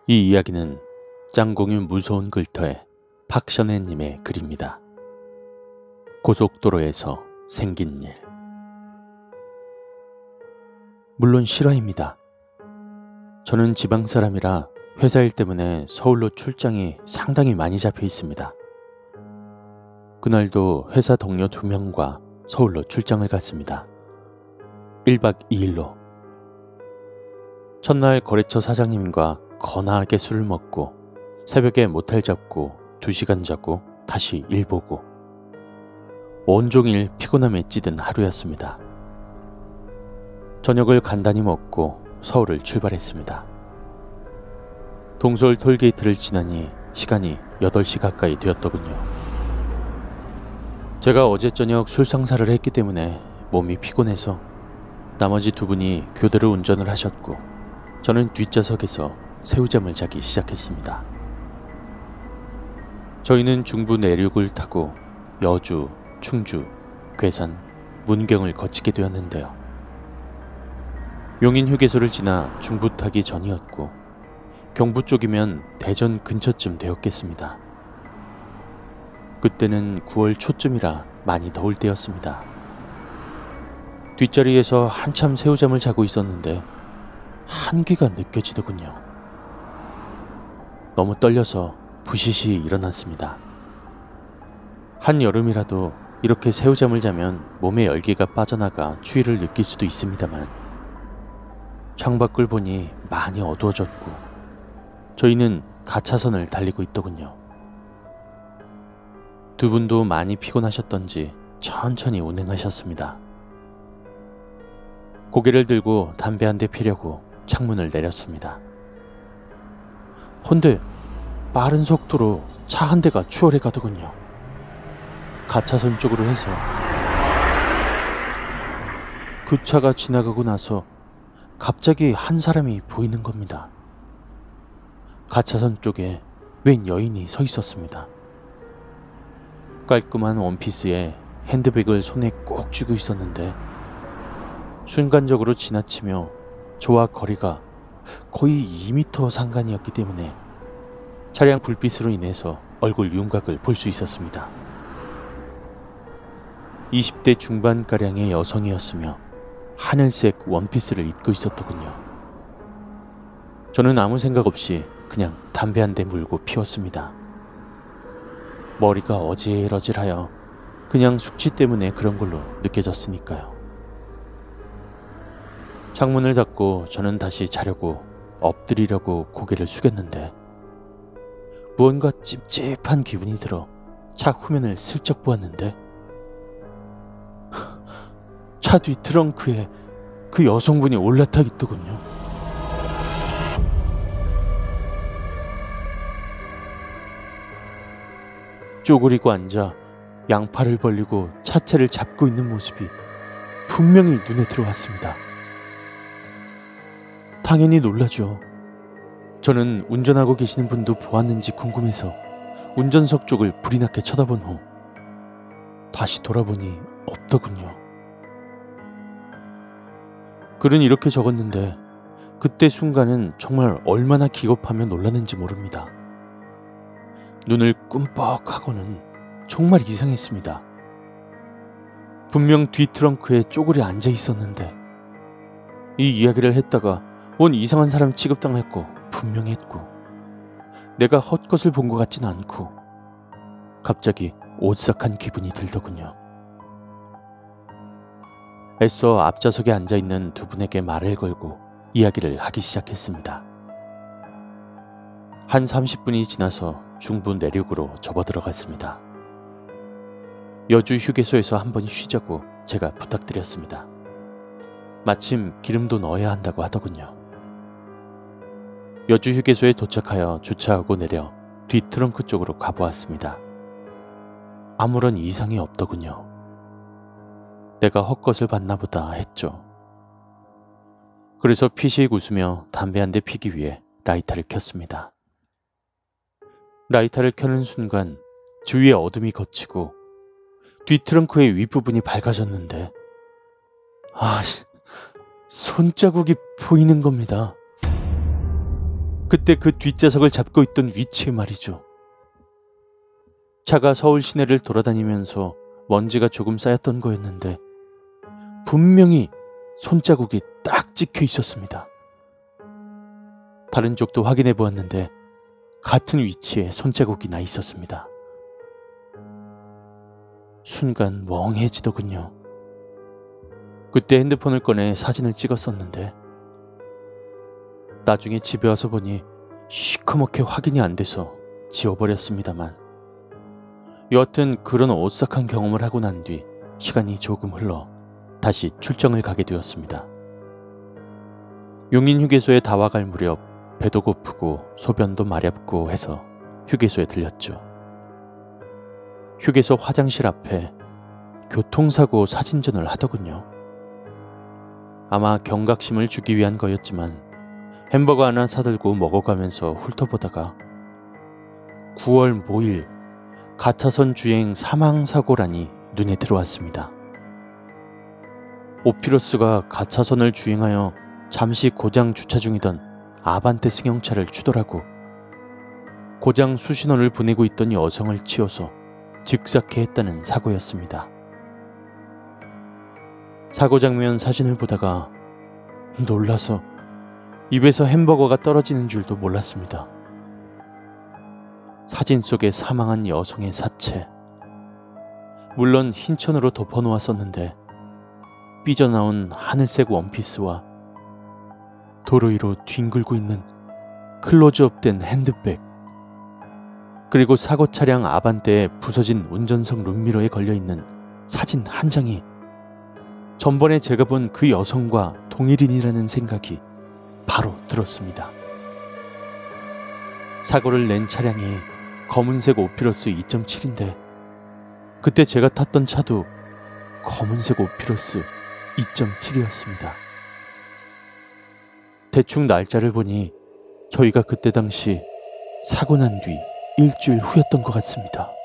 이 이야기는 짱공유 무서운 글터의 팍션혜님의 글입니다. 고속도로에서 생긴 일. 물론 실화입니다. 저는 지방사람이라 회사 일 때문에 서울로 출장이 상당히 많이 잡혀 있습니다. 그날도 회사 동료 2명과 서울로 출장을 갔습니다. 1박 2일로. 첫날 거래처 사장님과 거나하게 술을 먹고 새벽에 모텔 잡고 2시간 자고 다시 일 보고 온종일 피곤함에 찌든 하루였습니다. 저녁을 간단히 먹고 서울을 출발했습니다. 동서울 톨게이트를 지나니 시간이 8시 가까이 되었더군요. 제가 어제 저녁 술상사를 했기 때문에 몸이 피곤해서 나머지 2분이 교대로 운전을 하셨고 저는 뒷좌석에서 새우잠을 자기 시작했습니다. 저희는 중부 내륙을 타고 여주, 충주, 괴산, 문경을 거치게 되었는데요. 용인 휴게소를 지나 중부 타기 전이었고 경부 쪽이면 대전 근처쯤 되었겠습니다. 그때는 9월 초쯤이라 많이 더울 때였습니다. 뒷자리에서 한참 새우잠을 자고 있었는데 한기가 느껴지더군요. 너무 떨려서 부시시 일어났습니다. 한여름이라도 이렇게 새우잠을 자면 몸에 열기가 빠져나가 추위를 느낄 수도 있습니다만 창밖을 보니 많이 어두워졌고 저희는 가차선을 달리고 있더군요. 2분도 많이 피곤하셨던지 천천히 운행하셨습니다. 고개를 들고 담배 한 대 피려고 창문을 내렸습니다. 헌데 빠른 속도로 차 한 대가 추월해 가더군요. 가차선 쪽으로 해서 그 차가 지나가고 나서 갑자기 한 사람이 보이는 겁니다. 가차선 쪽에 웬 여인이 서 있었습니다. 깔끔한 원피스에 핸드백을 손에 꼭 쥐고 있었는데 순간적으로 지나치며 저와 거리가 거의 2m 상간이었기 때문에 차량 불빛으로 인해서 얼굴 윤곽을 볼 수 있었습니다. 20대 중반가량의 여성이었으며 하늘색 원피스를 입고 있었더군요. 저는 아무 생각 없이 그냥 담배 한 대 물고 피웠습니다. 머리가 어질어질하여 그냥 숙취 때문에 그런 걸로 느껴졌으니까요. 창문을 닫고 저는 다시 자려고 엎드리려고 고개를 숙였는데 무언가 찝찝한 기분이 들어 차 후면을 슬쩍 보았는데 차 뒤 트렁크에 그 여성분이 올라타 있더군요. 쪼그리고 앉아 양팔을 벌리고 차체를 잡고 있는 모습이 분명히 눈에 들어왔습니다. 당연히 놀라죠. 저는 운전하고 계시는 분도 보았는지 궁금해서 운전석 쪽을 불이 나게 쳐다본 후 다시 돌아보니 없더군요. 글은 이렇게 적었는데 그때 순간은 정말 얼마나 기겁하며 놀랐는지 모릅니다. 눈을 꿈뻑하고는 정말 이상했습니다. 분명 뒤 트렁크에 쪼그려 앉아 있었는데 이 이야기를 했다가 온 이상한 사람 취급당할 거 분명히 했고 내가 헛것을 본 것 같진 않고 갑자기 오싹한 기분이 들더군요. 애써 앞좌석에 앉아있는 2분에게 말을 걸고 이야기를 하기 시작했습니다. 한 30분이 지나서 중부 내륙으로 접어들어갔습니다. 여주 휴게소에서 한번 쉬자고 제가 부탁드렸습니다. 마침 기름도 넣어야 한다고 하더군요. 여주 휴게소에 도착하여 주차하고 내려 뒤 트렁크 쪽으로 가보았습니다. 아무런 이상이 없더군요. 내가 헛것을 봤나 보다 했죠. 그래서 피식 웃으며 담배 한 대 피기 위해 라이터를 켰습니다. 라이터를 켜는 순간 주위에 어둠이 걷히고 뒤 트렁크의 윗부분이 밝아졌는데 손자국이 보이는 겁니다. 그때 그 뒷좌석을 잡고 있던 위치에 말이죠. 차가 서울 시내를 돌아다니면서 먼지가 조금 쌓였던 거였는데 분명히 손자국이 딱 찍혀 있었습니다. 다른 쪽도 확인해 보았는데 같은 위치에 손자국이 나 있었습니다. 순간 멍해지더군요. 그때 핸드폰을 꺼내 사진을 찍었었는데 나중에 집에 와서 보니 시커멓게 확인이 안 돼서 지워버렸습니다만, 여하튼 그런 오싹한 경험을 하고 난 뒤 시간이 조금 흘러 다시 출정을 가게 되었습니다. 용인 휴게소에 다 와갈 무렵 배도 고프고 소변도 마렵고 해서 휴게소에 들렸죠. 휴게소 화장실 앞에 교통사고 사진전을 하더군요. 아마 경각심을 주기 위한 거였지만 햄버거 하나 사들고 먹어가면서 훑어보다가 9월 모일 가차선 주행 사망사고란이 눈에 들어왔습니다. 오피러스가 가차선을 주행하여 잠시 고장 주차 중이던 아반떼 승용차를 추돌하고 고장 수신호를 보내고 있던 여성을 치어서 즉사케 했다는 사고였습니다. 사고 장면 사진을 보다가 놀라서 입에서 햄버거가 떨어지는 줄도 몰랐습니다. 사진 속에 사망한 여성의 사체, 물론 흰 천으로 덮어놓았었는데 삐져나온 하늘색 원피스와 도로 위로 뒹굴고 있는 클로즈업된 핸드백, 그리고 사고 차량 아반떼에 부서진 운전석 룸미러에 걸려있는 사진 한 장이 전번에 제가 본 그 여성과 동일인이라는 생각이 바로 들었습니다. 사고를 낸 차량이 검은색 오피러스 2.7인데 그때 제가 탔던 차도 검은색 오피러스 2.7이었습니다. 대충 날짜를 보니 저희가 그때 당시 사고 난 뒤 일주일 후였던 것 같습니다.